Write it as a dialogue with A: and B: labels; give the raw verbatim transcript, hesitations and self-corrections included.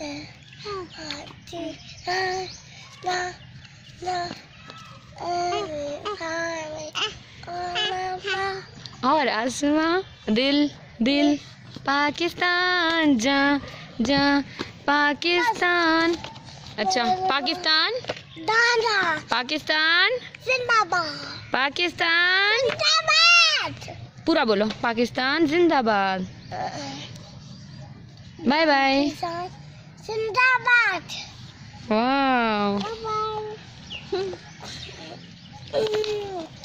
A: और आसमां दिल दिल पाकिस्तान जा जा पाकिस्तान। अच्छा पाकिस्तान पाकिस्तान
B: जिंदाबाद
A: पाकिस्तान
B: जिंदाबाद। पूरा
A: बोलो पाकिस्तान जिंदाबाद। Bye bye.
B: जिंदाबाद।
A: वाह।
B: Bye bye.